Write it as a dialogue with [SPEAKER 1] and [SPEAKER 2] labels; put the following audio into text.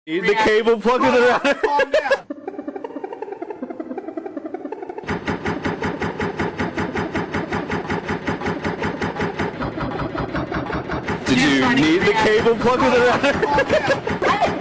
[SPEAKER 1] Need the cable plugged in the router.
[SPEAKER 2] Calm down.
[SPEAKER 1] Did you need the cable plugged in the router?
[SPEAKER 2] Calm down.